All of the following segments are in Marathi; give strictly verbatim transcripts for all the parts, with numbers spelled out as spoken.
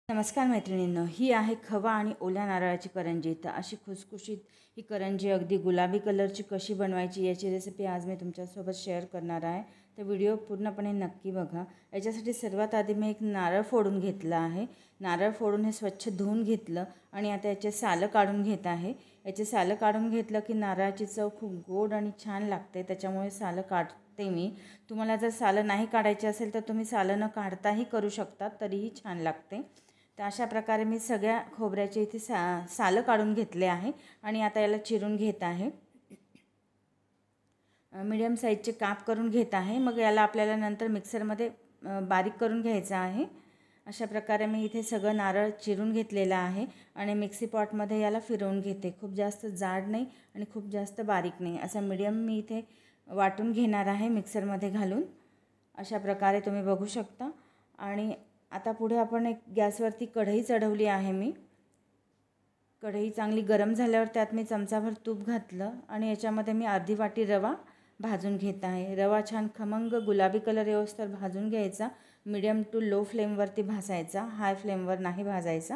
नमस्कार मैत्रिणींनो, ही आहे खवा आणि ओल्या नारळाची करंजी। तर अशी खुसखुशीत ही करंजी अगदी गुलाबी कलरची कशी बनवायची याची रेसिपी आज मी तुमच्यासोबत शेअर करणार आहे। तर व्हिडिओ पूर्णपणे नक्की बघा। याच्यासाठी सर्वात आधी मी एक नारळ फोडून घेतला आहे। नारळ फोडून हे स्वच्छ धुवून घेतलं आणि आता याचे सालं काढून घेत आहे। याचे सालं काढून घेतलं की नारळाची चव खूप गोड आणि छान लागते, त्याच्यामुळे सालं काढते मी। तुम्हाला जर सालं नाही काढायचे असेल तर तुम्ही सालं न काढताही करू शकता, तरीही छान लागते। तर अशा प्रकारे मी सगळ्या खोबऱ्याचे इथे सा सालं काढून घेतले आहे आणि आता याला चिरून घेत आहे। मीडियम साईजचे काप करून घेत आहे। मग याला आपल्याला नंतर मिक्सरमध्ये बारीक करून घ्यायचं आहे। अशा प्रकारे मी इथे सगळं नारळ चिरून घेतलेलं आहे आणि मिक्सी पॉटमध्ये याला फिरवून घेते। खूप जास्त जाड नाही आणि खूप जास्त बारीक नाही, असं मीडियम मी इथे वाटून घेणार आहे मिक्सरमध्ये घालून। अशा प्रकारे तुम्ही बघू शकता। आणि आता पुढे आपण एक गॅसवरती कढई चढवली आहे। मी कढई चांगली गरम झाल्यावर त्यात मी चमचाभर तूप घातलं आणि याच्यामध्ये मी अर्धी वाटी रवा भाजून घेत आहे। रवा छान खमंग गुलाबी कलर येऊस्तर भाजून घ्यायचा। मीडियम टू लो फ्लेमवरती भाजायचा, हाय फ्लेमवर नाही भाजायचा।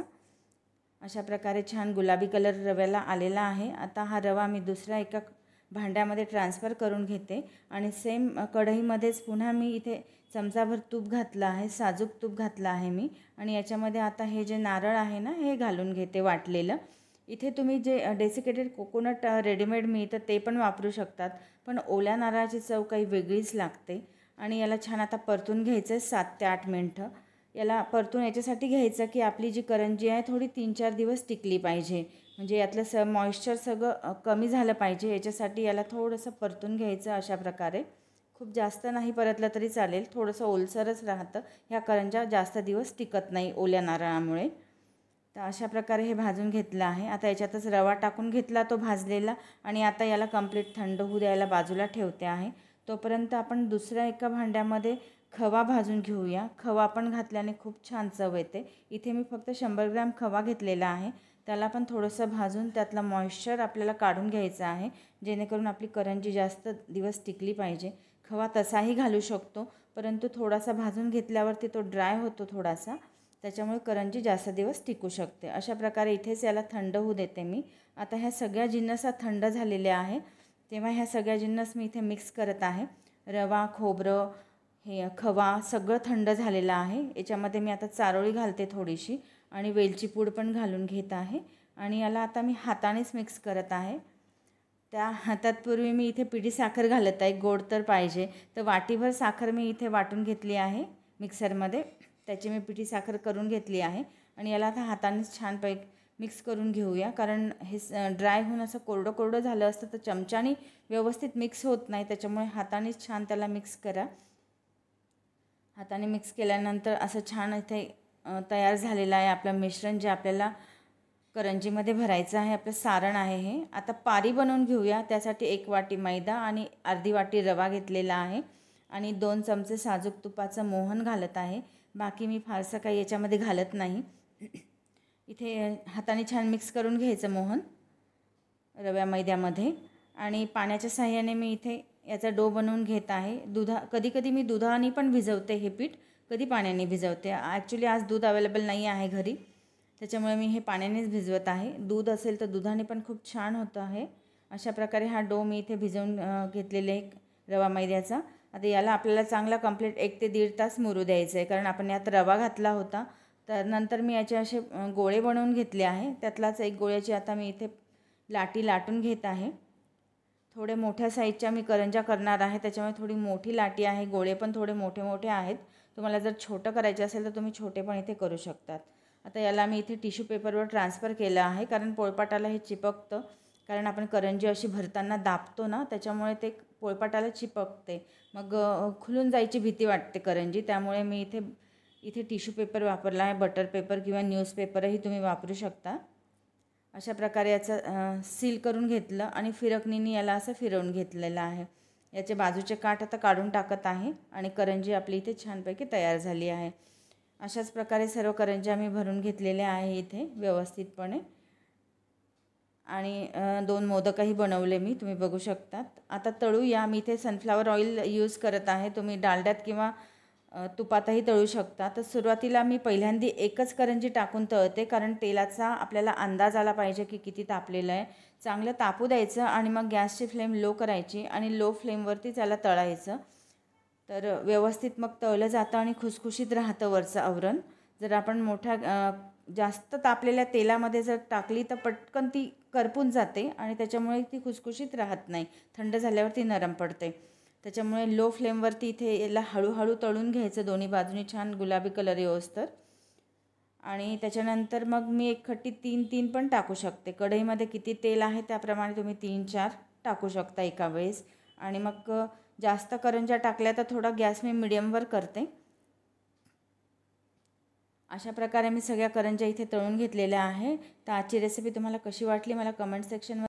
अशा प्रकारे छान गुलाबी कलर रव्याला आलेला आहे। आता हा रवा मी दुसऱ्या एका भांड्यामध्ये ट्रान्सफर करून घेते आणि सेम कढईमध्येच पुन्हा मी इथे चमचाभर तूप घातलं आहे, साजूक तूप घातलं आहे मी। आणि याच्यामध्ये आता हे जे नारळ आहे ना, हे घालून घेते वाटलेलं। इथे तुम्ही जे डेसिकेटेड कोकोनट रेडीमेड मिळतं ते पण वापरू शकतात, पण ओल्या नारळाची चव काही वेगळीच लागते। आणि याला छान आता परतून घ्यायचं आहे सात ते आठ मिनटं। याला परतून याच्यासाठी घ्यायचं की आपली जी करंजी आहे थोडी तीन चार दिवस टिकली पाहिजे, म्हणजे यातलं स मॉइश्चर सगळं कमी झालं पाहिजे। याच्यासाठी याला थोडंसं परतून घ्यायचं अशा प्रकारे। खूप जास्त नाही परतलं तरी चालेल, थोडंसं ओलसरच राहतं। ह्या करंज्या जास्त दिवस टिकत नाही ओल्या नारळामुळे। तर अशा प्रकारे हे भाजून घेतलं आहे। आता याच्यातच रवा टाकून घेतला तो भाजलेला आणि आता याला कंप्लीट थंड होऊ द्यायला बाजूला ठेवते आहे। तोपर्यंत आपण दुसऱ्या एका भांड्यामध्ये खवा भाजून घेऊया। खवा पण घातल्याने खूप छान चव येते। इथे मी फक्त शंभर ग्रॅम खवा घेतलेला आहे, त्याला पण थोडंसं भाजून त्यातला मॉइश्चर आपल्याला काढून घ्यायचं आहे, जेणेकरून आपली करंजी जास्त दिवस टिकली पाहिजे। खवा तसाही घालू शकतो, परंतु थोडासा भाजून घेतल्यावरती तो ड्राय होतो थोडासा, त्याच्यामुळे करंजी जास्त दिवस टिकू शकते। अशा प्रकारे इथेच याला थंड होऊ देते मी। आता ह्या सगळ्या जिन्नस थंड झालेले आहे, तेव्हा ह्या सगळ्या जिन्नस मी इथे मिक्स करत आहे। रवा, खोबरं, हे खवा सगळं थंड झालेलं आहे। याच्यामध्ये मी आता चारोळी घालते थोडीशी आणि वेलची पूड पण घालून घेत आहे आणि याला आता मी हातानेच मिक्स करत आहे। त्या हातात पूर्वी मी इथे पिठी साखर घालत आहे, गोड तर पाहिजे। तर वाटीभर साखर मी इथे वाटून घेतली आहे मिक्सरमध्ये, त्याची मी पिठी साखर करून घेतली आहे आणि याला आता हातानेच छानपैकी मिक्स करून घेऊया, कारण हे ड्राय होऊन असं कोरडं कोरडं झालं असतं तर चमच्याने व्यवस्थित मिक्स होत नाही, त्याच्यामुळे हातानेच छान त्याला मिक्स करा। हाताने मिक्स केल्यानंतर असं छान इथे तयार झालेलं आहे आपलं मिश्रण, जे आपल्याला करंजीमध्ये भरायचं आहे। आपलं सारण आहे हे। आता पारी बनवून घेऊया। त्यासाठी एक वाटी मैदा आणि अर्धी वाटी रवा घेतलेला आहे आणि दोन चमचे साजूक तुपाचं मोहन घालत आहे। बाकी मी फारसं काही याच्यामध्ये घालत नाही। इथे हाताने छान मिक्स करून घ्यायचं मोहन रव्या मैद्यामध्ये आणि पाण्याच्या साहाय्याने मी इथे याचा डो बनवून घेत आहे। दुधा कधी कधी मी दुधाने पण भिजवते हे पीठ, कधी पाण्याने भिजवते। ॲक्च्युली आज दूध अवेलेबल नाही आहे घरी, त्याच्यामुळे मी हे पाण्यानेच भिजवत आहे। दूध असेल तर दुधाने पण खूप छान होतं आहे। अशा प्रकारे हा डो मी इथे भिजवून घेतलेले रवा मैद्याचा। आता याला आपल्याला चांगला कंप्लीट एक ते दीड तास मुरू द्यायचं आहे, कारण आपण यात रवा घातला होता। तर नंतर मी याचे असे गोळे बनवून घेतले आहे। त्यातलाच एक गोळ्याची आता मी इथे लाटी लाटून घेत आहे। थोडे मोठ्या साईजच्या मी करंज्या करणार आहे, त्याच्यामुळे थोडी मोठी लाटी आहे। गोळे पण थोडे मोठे मोठे आहेत। तुम्हाला जर छोटं करायचे असेल तर तुम्ही छोटे पण इथे करू शकतात। आता याला मी इथे टिश्यू पेपरवर ट्रान्सफर केलं आहे, कारण पोळपाटाला हे चिपकतं, कारण आपण करंजी अशी भरताना दाबतो ना, त्याच्यामुळे ते पोळपाटाला चिपकते, मग खुलून जायची भीती वाटते करंजी। त्यामुळे मी इथे इथे टिश्यू पेपर वापरला आहे, बटर पेपर किंवा न्यूजपेपरही तुम्ही वापरू शकता। अशा प्रकारे याचं सील करून घेतलं आणि फिरकणीने याला असं फिरवून घेतलेलं आहे। याचे बाजूचे काठ आता काढून टाकत आहे आणि करंजी आपली इथे छानपैकी तयार झाली आहे। अशाच प्रकारे सर्व करंज्या मी भरून घेतलेल्या आहे इथे व्यवस्थितपणे आणि दोन मोदकही बनवले मी, तुम्ही बघू शकतात। आता तळूया। मी इथे सनफ्लावर ऑइल यूज करत आहे, तुम्ही डालड्यात किंवा तुपातही तळू शकता. तर सुरुवातीला मी पहिल्यांदा एकच करंजी टाकून तळते, कारण तेलाचा आपल्याला अंदाज आला पाहिजे की किती तापलेलं आहे. चांगलं तापू द्यायचं आणि मग गॅसची फ्लेम लो करायची आणि लो फ्लेमवरती त्याला तळायचं. तर व्यवस्थित मग तळलं जातं आणि खुसखुशीत राहतं वरचं आवरण. जर आपण मोठ्या जास्त तापलेल्या तेलामध्ये जर टाकली तर पटकन ती करपून जाते आणि त्याच्यामुळे ती खुसखुशीत राहत नाही. थंड झाल्यावर ती नरम पडते. त्याच्यामुळे लो फ्लेमवरती इथे याला हळूहळू तळून घ्यायचं दोन्ही बाजूनी छान गुलाबी कलर येऊस्तर. आणि त्याच्यानंतर मग मी एक खट्टी तीन तीन पण टाकू शकते. कढईमध्ये किती तेल आहे त्याप्रमाणे तुम्ही तीन चार टाकू शकता एका वेळेस. आणि मग जास्त करंज्या टाकल्या तर थोडा गॅस मी मिडियमवर करते. अशा प्रकारे मी सगळ्या करंज्या इथे तळून घेतलेल्या आहे. तर आजची रेसिपी तुम्हाला कशी वाटली मला कमेंट सेक्शनमध्ये